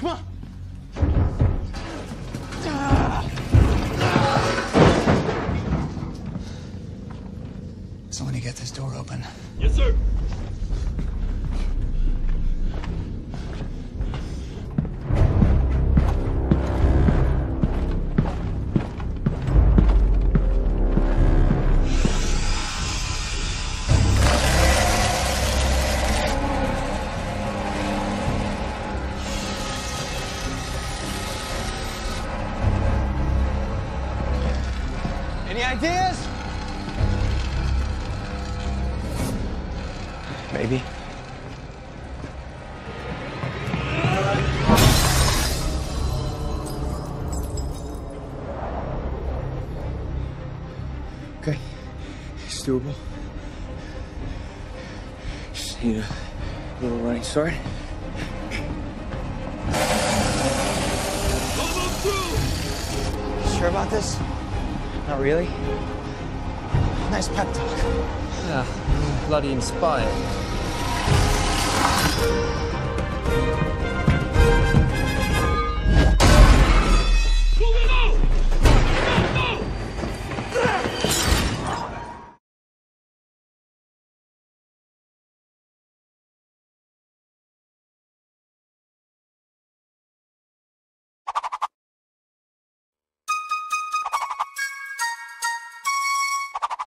Come on. Somebody get this door open. Yes, sir. Any ideas? Maybe. Okay. It's doable. Just need a little running start. Sure about this? Not really. Nice pep talk. Yeah, bloody inspired.